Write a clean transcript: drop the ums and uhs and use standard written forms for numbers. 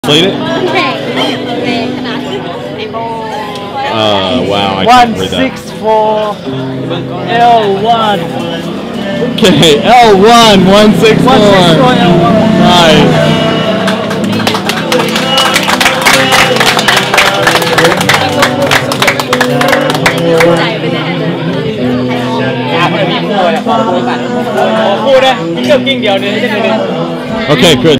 Played it? Wow, I can't read that. 164 L1. Okay, L1, 164. L1. Nice. Okay, good.